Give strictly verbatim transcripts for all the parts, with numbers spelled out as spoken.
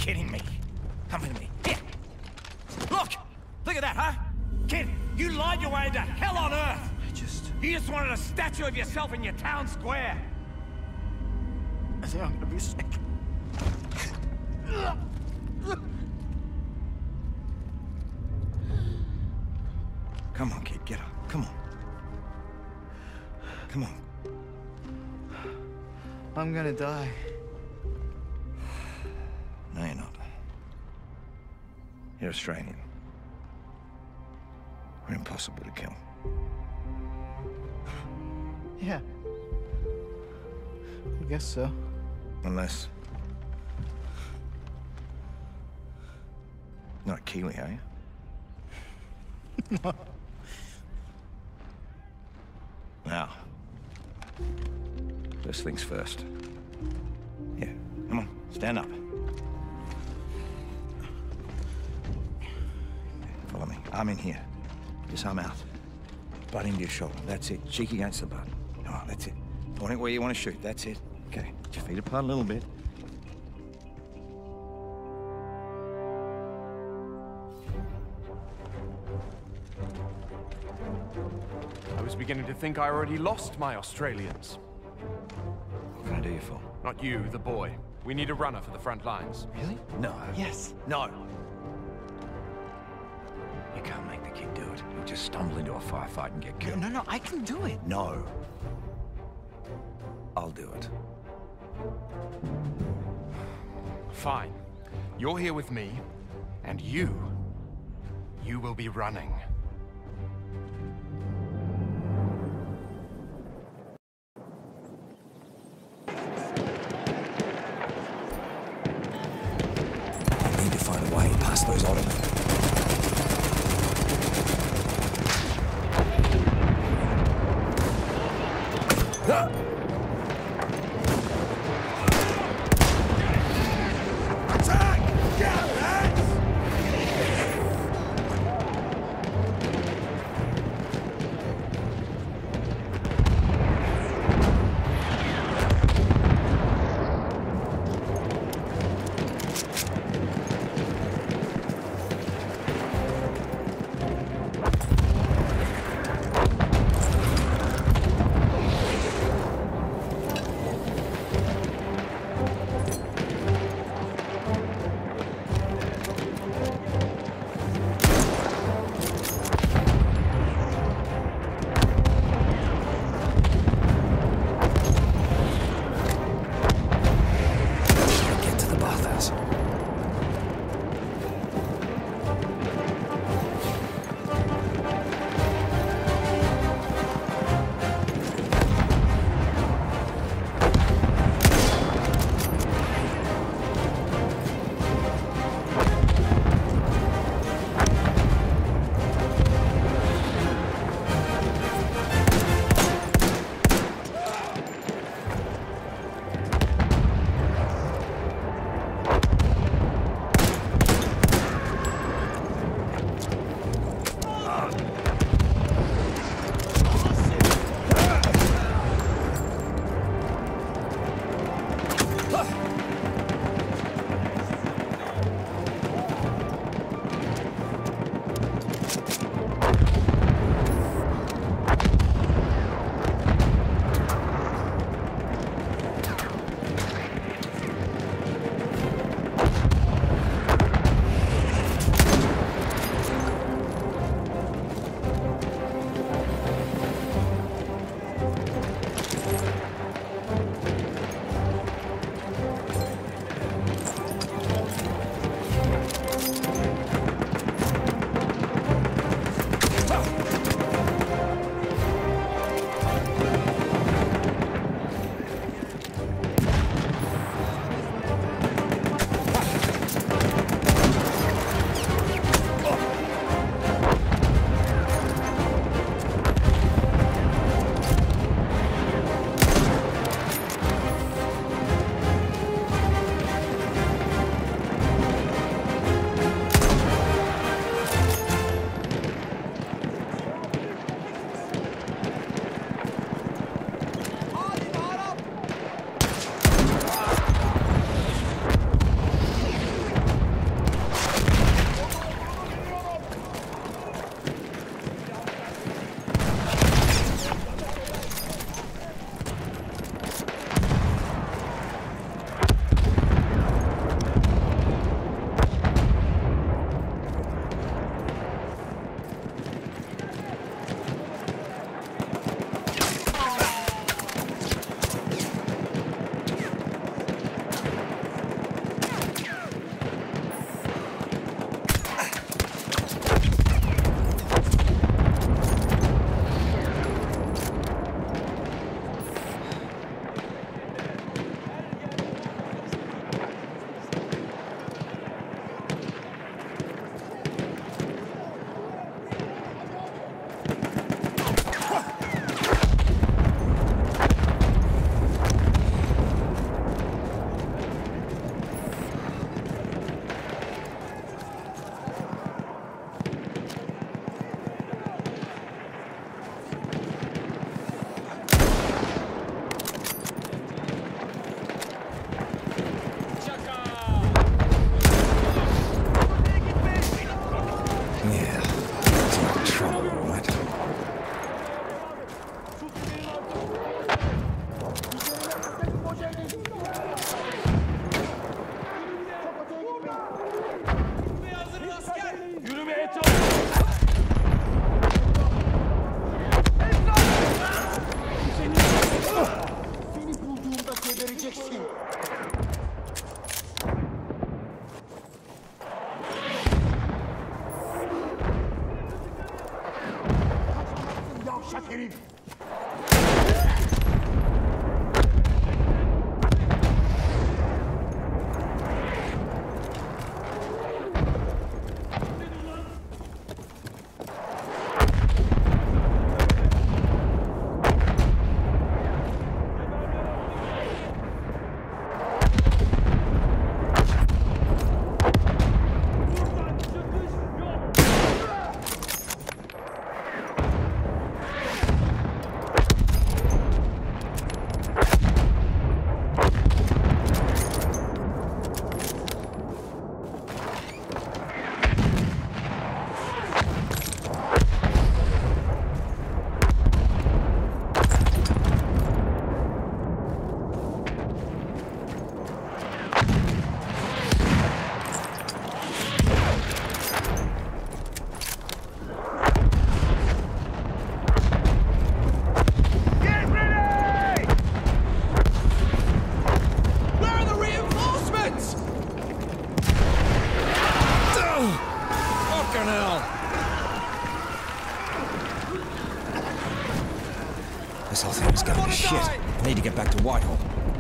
kidding me? Come with me. Here. Look! Look at that, huh? Kid, you lied your way into hell on earth! I just... You just wanted a statue of yourself in your town square. I think I'm gonna be sick. Come on, kid, get up. Come on. Come on. I'm gonna die. No, you're not. You're Australian. We're impossible to kill. Yeah. I guess so. Unless... Not a Kiwi, are you? No. Now, first things first. Yeah, come on, stand up. Follow me. Arm in here. Just arm out. Butt into your shoulder. That's it. Cheek against the butt. Come on, that's it. Point it where you want to shoot. That's it. Okay. Put your feet apart a little bit. I was beginning to think I already lost my Australians. What can I do you for? Not you, the boy. We need a runner for the front lines. Really? No. Yes. No. You can't make the kid do it. He'll just stumble into a firefight and get killed. No, no, I can do it. No. I'll do it. Fine. You're here with me, and you... you will be running. I need to find a way past those Ottomans. Ah! Eşek herif! This whole thing is going to shit. I need to get back to Whitehall.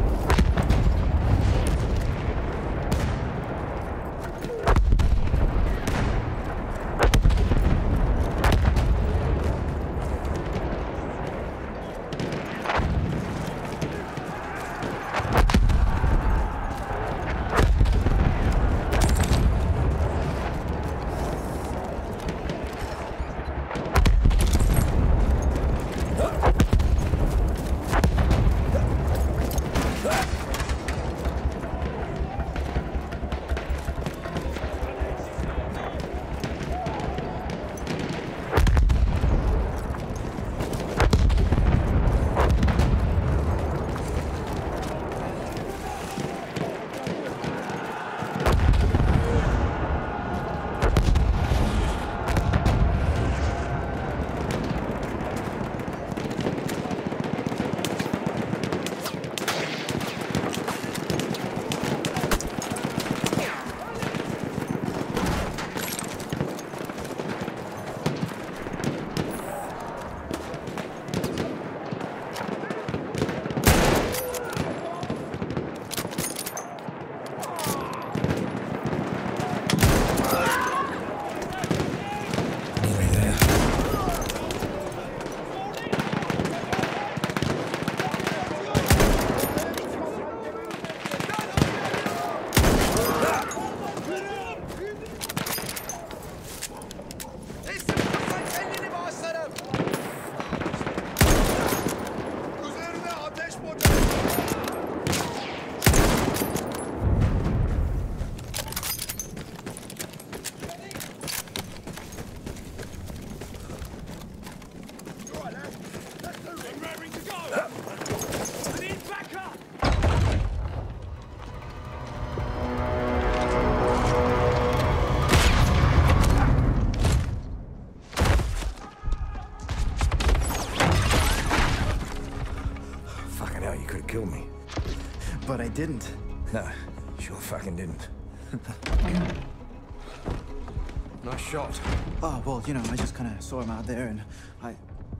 Kill me. But I didn't. No, sure fucking didn't. Nice shot. Oh, well, you know, I just kind of saw him out there and I...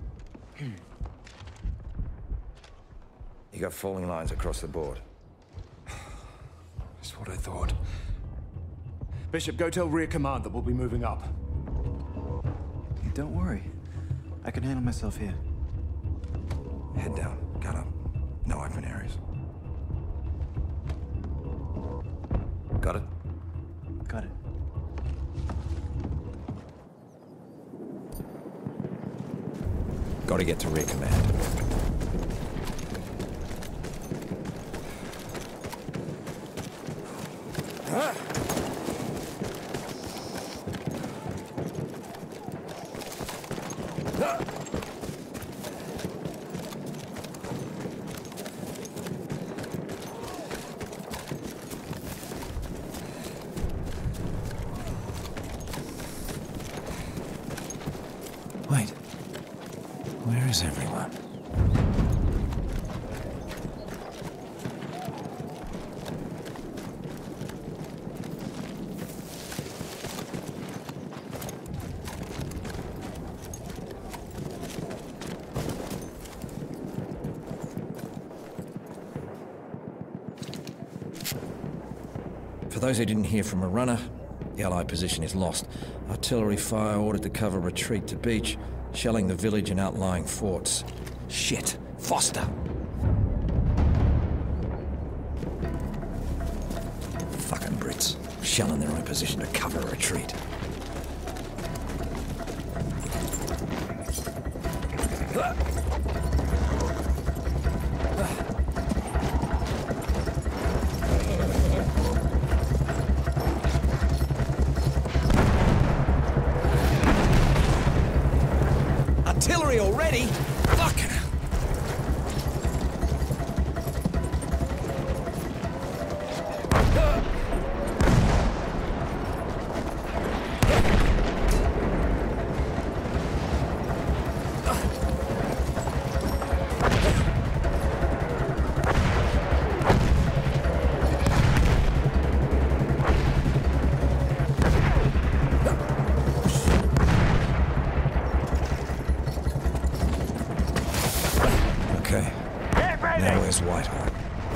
You got falling lines across the board. That's what I thought. Bishop, go tell rear command that we'll be moving up. Don't worry. I can handle myself here. Head down, gun up. No open areas. Got it? Got it. Gotta get to rear command. Ah! Ah! Wait. Where is everyone? those who didn't hear from a runner, the Allied position is lost. Artillery fire ordered to cover retreat to beach, shelling the village and outlying forts. Shit! Foster! Fucking Brits. Shelling their own position to cover a retreat. Artillery already? Fucking hell. Okay. Now where's Whitehall?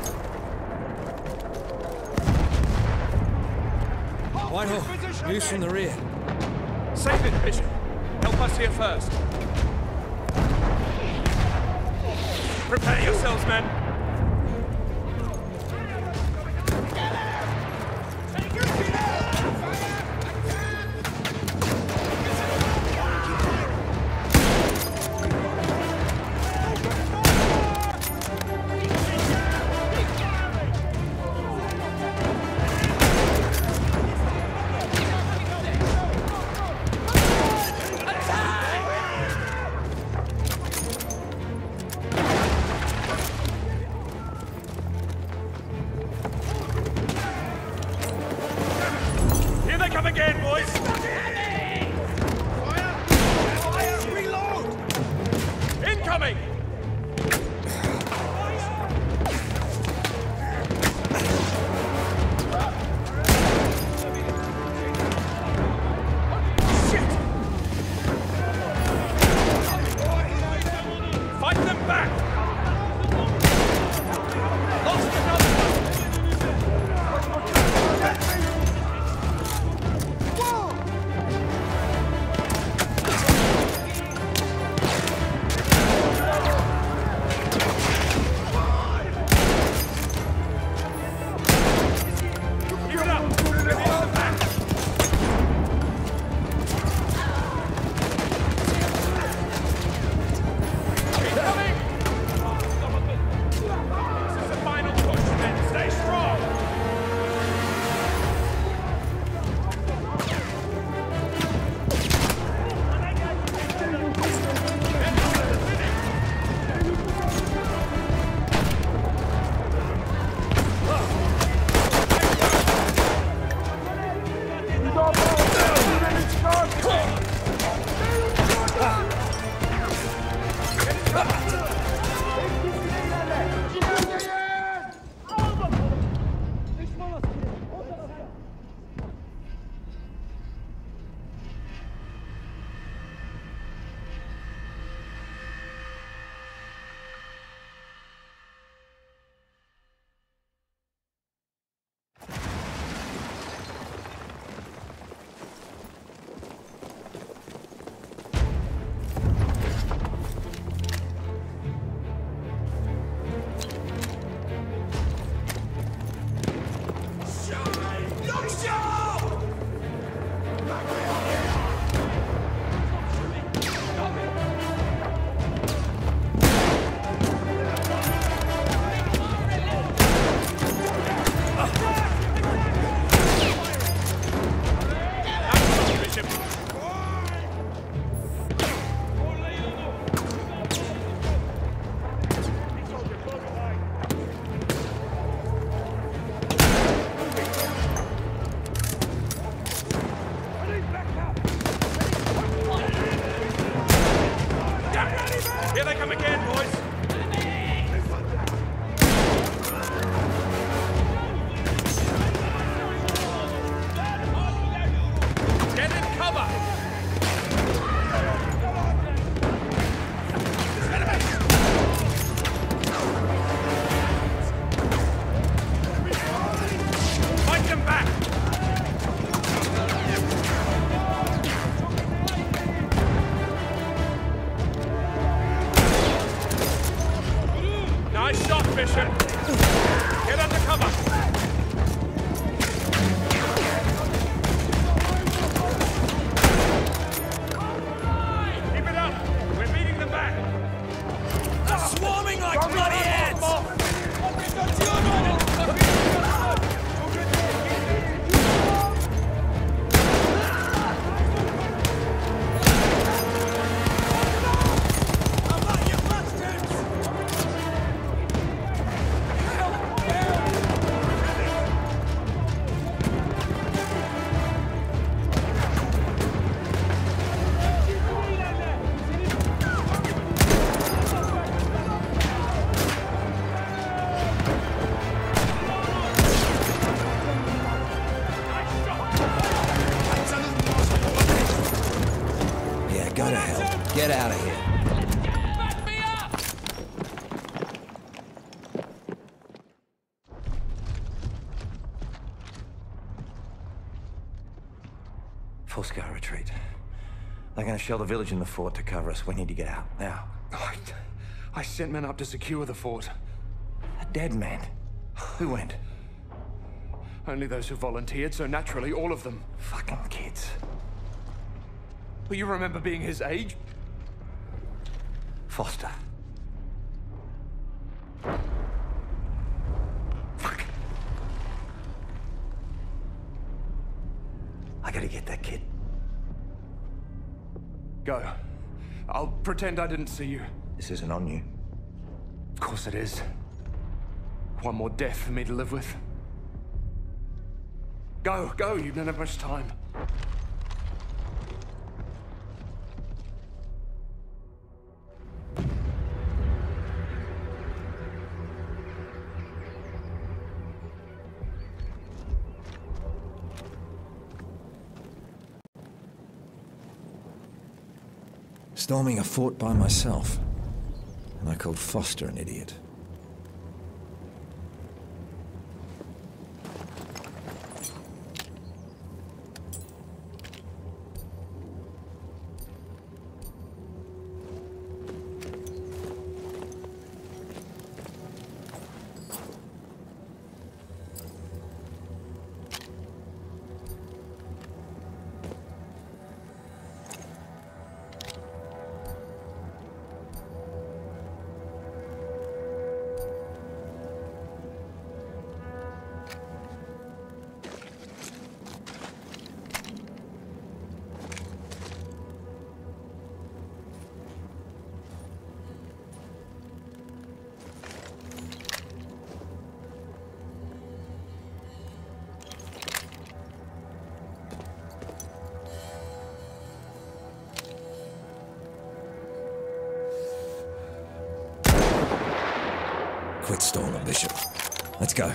Whitehall, news from the rear. Save it, Bishop. Help us here first. Prepare yourselves, men. Come again, boys! Fire! Fire! Reload! Incoming! Shit! Fight them back! Lost another one! Here they come again, boys! Get in cover! Fight them back! Bishop! Get under cover! Keep it up! We're beating them back! They're swarming like bloody ants! Go to hell. Get out of here. Back me up! Full scale retreat. They're gonna shell the village and the fort to cover us. We need to get out, now. I, I sent men up to secure the fort. A dead man. Who went? Only those who volunteered, so naturally all of them. Fucking kids. But you remember being his age? Foster. Fuck. I gotta get that kid. Go. I'll pretend I didn't see you. This isn't on you. Of course it is. One more death for me to live with. Go, go, you don't have much time. Storming a fort by myself. And I called Foster an idiot. Quit stalling, Bishop. Let's go.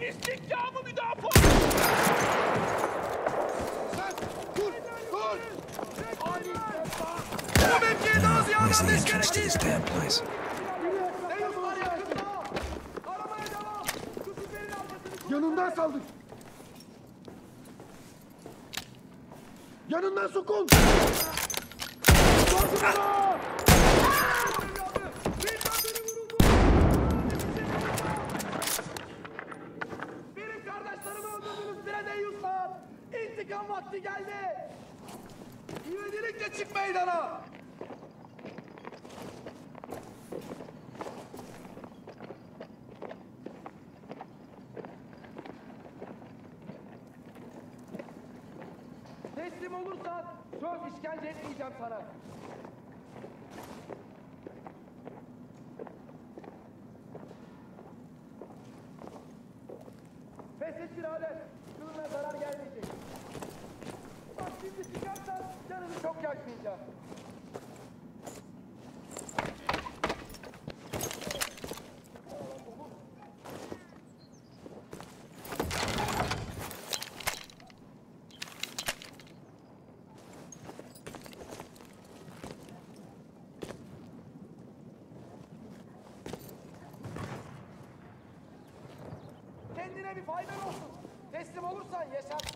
İstikdamı müdafaa! Sen dur! Dur! Bu mevkiye daha ziyade Where's the ateş entrance to this gerekli! damn place? Deus var yakında! Aramaya devam! Şu siperin arkasını... Yanından saldır! Yanından sokun! Sokun ona! Benim kardeşlerimi öldürdünüz Deus var! İntikam vakti geldi! İvedilikle çık meydana! Teslim olursan söz işkence etmeyeceğim sana. Pes et birader. Kılına zarar gelmeyecek. Bak şimdi çıkarsan canını çok yakmayacağım. Kendine bir faydan olsun. Teslim olursan yaşarsın.